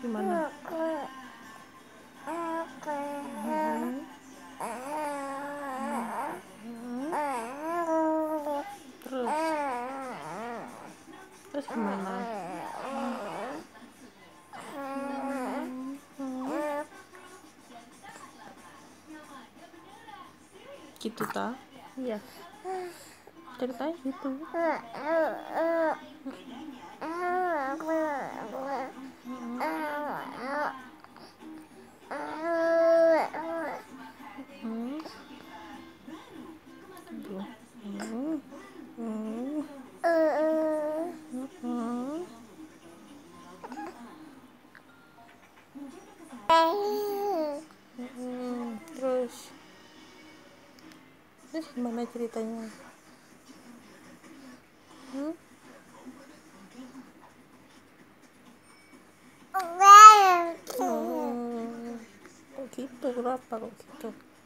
gimana? Terus terus gimana? Gitu ta? Iya, ceritanya gitu. Terus terus gimana ceritanya? Kok gitu, kenapa kok gitu?